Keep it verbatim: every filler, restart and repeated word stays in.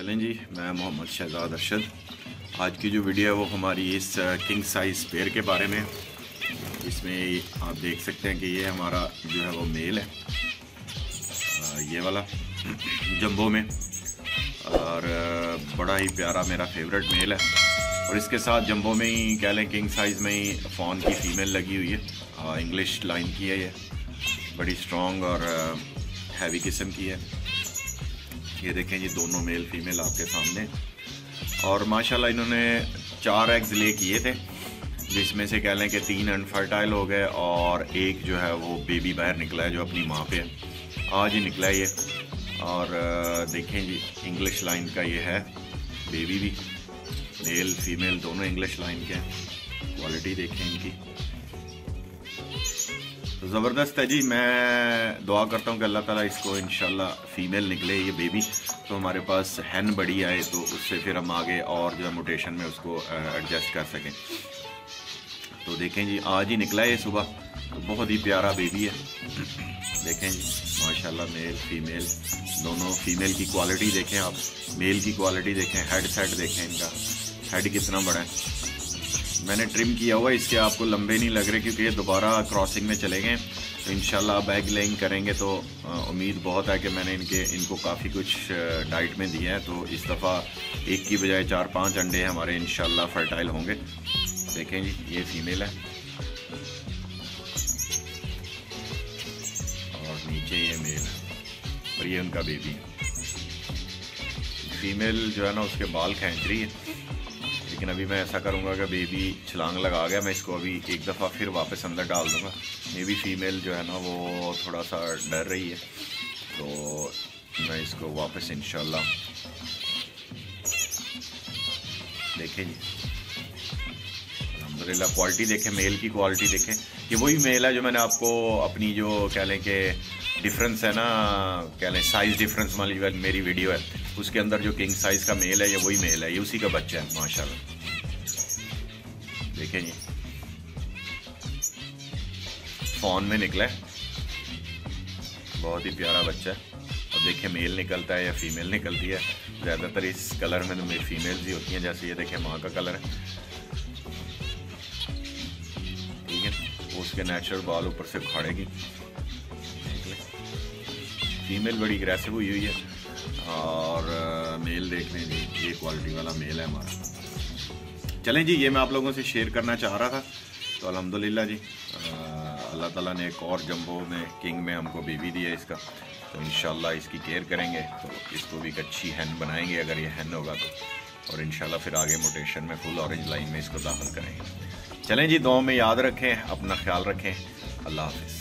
चलें जी, मैं मोहम्मद शहजाद अरशद। आज की जो वीडियो है वो हमारी इस किंग साइज़ पेयर के बारे में। इसमें आप देख सकते हैं कि ये हमारा जो है वो मेल है, ये वाला जंबो में, और बड़ा ही प्यारा मेरा फेवरेट मेल है। और इसके साथ जंबो में ही कह लें किंग साइज़ में ही फ़ॉन की फ़ीमेल लगी हुई है, इंग्लिश लाइन की है। ये बड़ी स्ट्रॉन्ग और हैवी किस्म की है। ये देखें जी, दोनों मेल फीमेल आपके सामने। और माशाल्लाह इन्होंने चार एग्स ले किए थे, जिसमें से कह लें कि तीन अनफर्टाइल हो गए और एक जो है वो बेबी बाहर निकला है जो अपनी माँ पे है। आज ही निकला है ये। और देखें जी, इंग्लिश लाइन का ये है बेबी भी, मेल फीमेल दोनों इंग्लिश लाइन के हैं। क्वालिटी देखें इनकी तो ज़बरदस्त है जी। मैं दुआ करता हूँ कि अल्लाह ताला इसको इंशाल्लाह फ़ीमेल निकले ये बेबी, तो हमारे पास हैन बड़ी आए, तो उससे फिर हम आगे और जो है मोटेशन में उसको एडजस्ट कर सकें। तो देखें जी, आज ही निकला है ये सुबह, तो बहुत ही प्यारा बेबी है। देखें जी माशाल्लाह, मेल फीमेल दोनों। फीमेल की क्वालिटी देखें आप, मेल की क्वालिटी देखें, हेड सेट देखें, इनका हेड कितना बड़ा है। मैंने ट्रिम किया हुआ, इसके आपको लंबे नहीं लग रहे क्योंकि ये दोबारा क्रॉसिंग में चले गए। तो इंशाल्लाह आप एग लेइंग करेंगे तो उम्मीद बहुत है कि मैंने इनके इनको काफ़ी कुछ डाइट में दिया है, तो इस दफ़ा एक की बजाय चार पांच अंडे हमारे इंशाल्लाह फर्टाइल होंगे। देखें जी, ये फीमेल है और नीचे ये मेल है और ये उनका बेबी है। फीमेल जो है ना उसके बाल खींच रही है, लेकिन अभी मैं ऐसा करूंगा कि बेबी छलांग लगा गया, मैं इसको अभी एक दफ़ा फिर वापस अंदर डाल दूंगा। मे बी फीमेल जो है ना वो थोड़ा सा डर रही है, तो मैं इसको वापस इंशाल्लाह। देखें जी अल्हम्दुलिल्लाह, क्वालिटी देखें, मेल की क्वालिटी देखें। ये वही मेल है जो मैंने आपको अपनी जो कह लें कि डिफरेंस है ना, कह लें साइज़ डिफरेंस वाली मेरी वीडियो है, उसके अंदर जो किंग साइज़ का मेल है ये वही मेल है, ये उसी का बच्चा है माशाल्लाह। देखें जी, फोन में निकला है, बहुत ही प्यारा बच्चा है। अब देखें मेल निकलता है या फीमेल निकलती है। ज़्यादातर इस कलर में तो मेरी फीमेल्स ही होती हैं, जैसे ये देखें माँ का कलर है, ठीक है। उसके नेचुरल बाल ऊपर से उखाड़ेगी। फीमेल बड़ी अग्रेसिव हुई हुई है और मेल देखने जी, ये क्वालिटी वाला मेल है हमारा। चलें जी, ये मैं आप लोगों से शेयर करना चाह रहा था। तो अल्हम्दुलिल्लाह जी, अल्लाह ताला ने एक और जंबो में किंग में हमको बेबी दिया इसका, तो इंशाल्लाह इसकी केयर करेंगे, तो इसको भी एक अच्छी हैन बनाएंगे अगर ये हैन होगा तो, और इंशाल्लाह फिर आगे मोटेशन में फुल ऑरेंज लाइन में इसको दाखिल करेंगे। चलें जी, दुआ में याद रखें, अपना ख्याल रखें। अल्लाह हाफिज़।